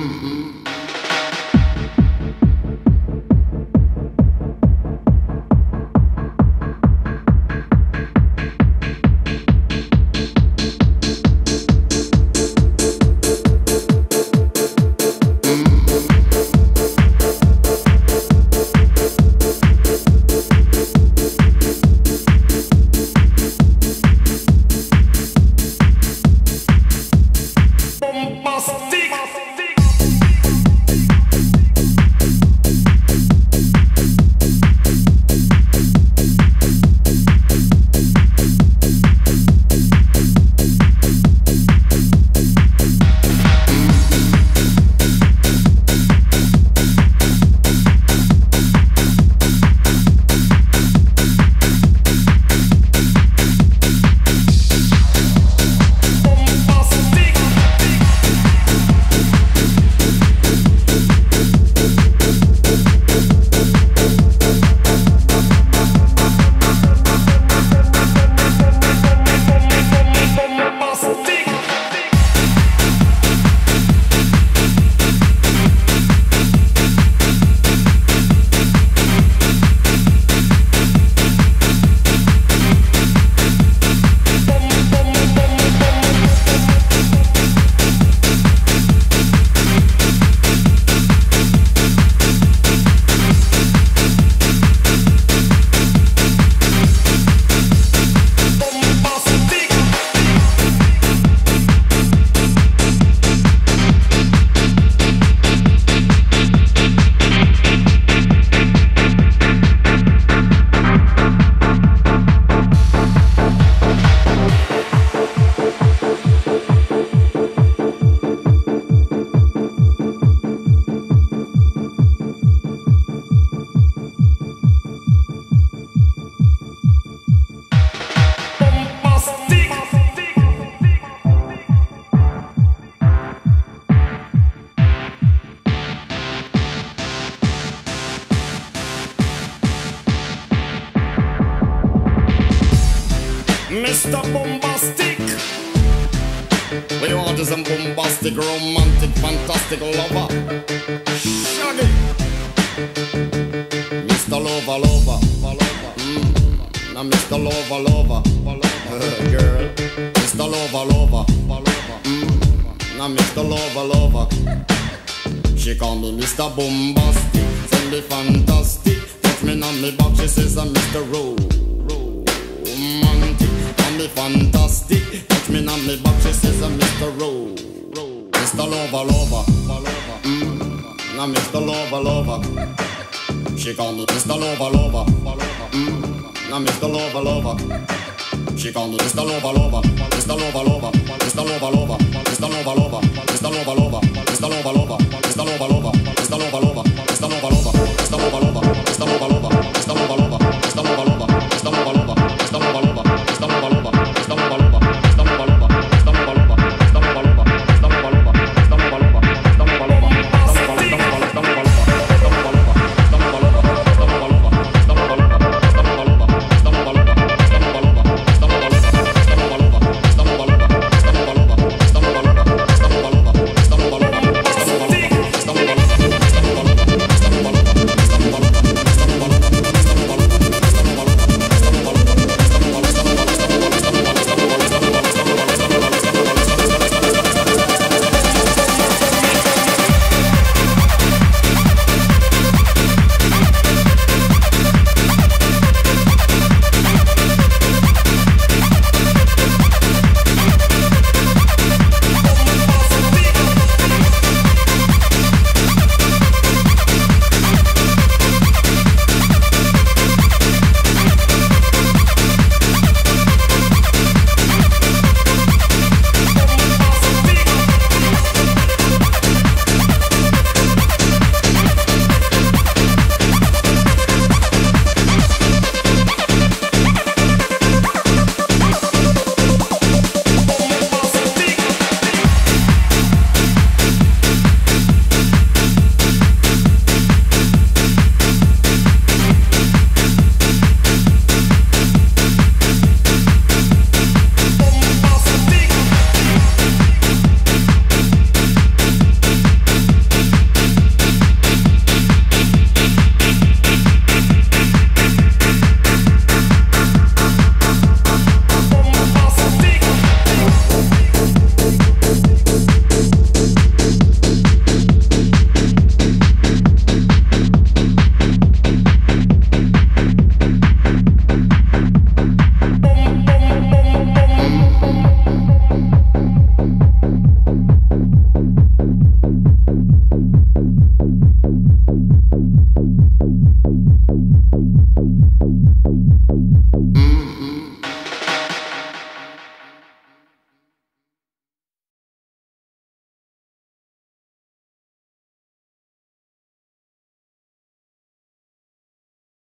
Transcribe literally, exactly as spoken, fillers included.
Mister Bombastic. We want is a bombastic, romantic, fantastic lover. Shaggy. Mister Lover, lover, lover. Mm. Now Mister Lover, lover, lover. Girl. Mister Lover, lover, lover. Mm. Now Mister Lover, lover. She call me Mister Bombastic, send me fantastic. Touch me on me back, she says I'm Mister Ro. Me fantastic, touch me on me back, she says I'm Mister Ro. Mister Lover, lover, mm. Now Mister Lover, lover. She call me Mister Lover, lover, mm. Now Mister Lover, lover. She call me Mister Lover, lover, Mister Lover, lover, Mister Lover, lover, Mister Lover, lover, Mister Lover, lover.